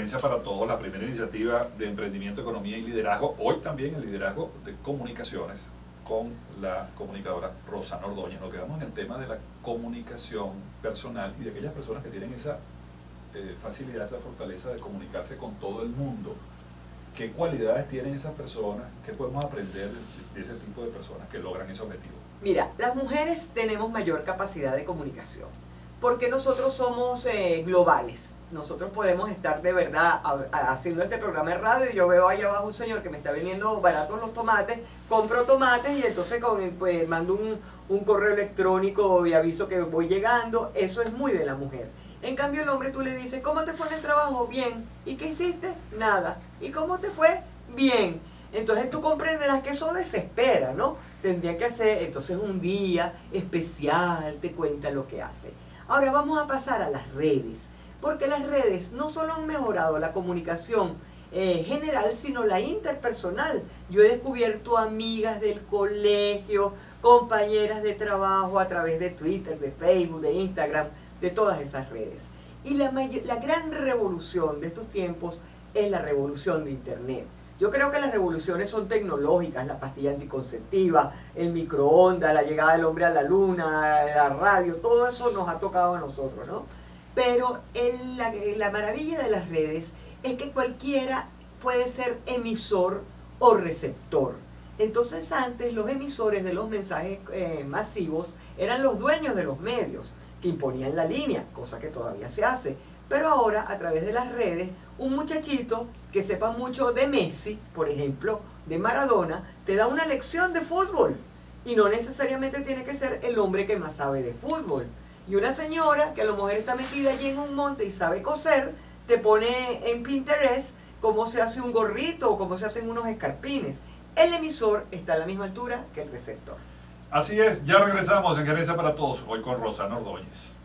Gerencia para Todos, la primera iniciativa de emprendimiento, economía y liderazgo, hoy también el liderazgo de comunicaciones, con la comunicadora Rosana Ordóñez. Nos quedamos en el tema de la comunicación personal y de aquellas personas que tienen esa facilidad, esa fortaleza de comunicarse con todo el mundo. ¿Qué cualidades tienen esas personas? ¿Qué podemos aprender de ese tipo de personas que logran ese objetivo? Mira, las mujeres tenemos mayor capacidad de comunicación porque nosotros somos globales. Nosotros podemos estar de verdad haciendo este programa de radio y yo veo ahí abajo un señor que me está vendiendo baratos los tomates, compro tomates y entonces pues, mando un correo electrónico y aviso que voy llegando. Eso es muy de la mujer. En cambio el hombre tú le dices, ¿cómo te fue en el trabajo? Bien. ¿Y qué hiciste? Nada. ¿Y cómo te fue? Bien. Entonces tú comprenderás que eso desespera, ¿no? Tendría que hacer entonces un día especial, te cuenta lo que hace. Ahora vamos a pasar a las redes, porque las redes no solo han mejorado la comunicación general, sino la interpersonal. Yo he descubierto amigas del colegio, compañeras de trabajo a través de Twitter, de Facebook, de Instagram, de todas esas redes. Y la gran revolución de estos tiempos es la revolución de Internet. Yo creo que las revoluciones son tecnológicas, la pastilla anticonceptiva, el microondas, la llegada del hombre a la luna, la radio, todo eso nos ha tocado a nosotros, ¿no? Pero la maravilla de las redes es que cualquiera puede ser emisor o receptor. Entonces antes los emisores de los mensajes masivos eran los dueños de los medios, que imponían la línea, cosa que todavía se hace. Pero ahora, a través de las redes, un muchachito que sepa mucho de Messi, por ejemplo, de Maradona, te da una lección de fútbol. Y no necesariamente tiene que ser el hombre que más sabe de fútbol. Y una señora que a lo mejor está metida allí en un monte y sabe coser, te pone en Pinterest cómo se hace un gorrito o cómo se hacen unos escarpines. El emisor está a la misma altura que el receptor. Así es, ya regresamos en Gerencia para Todos, hoy con Rosana Ordóñez.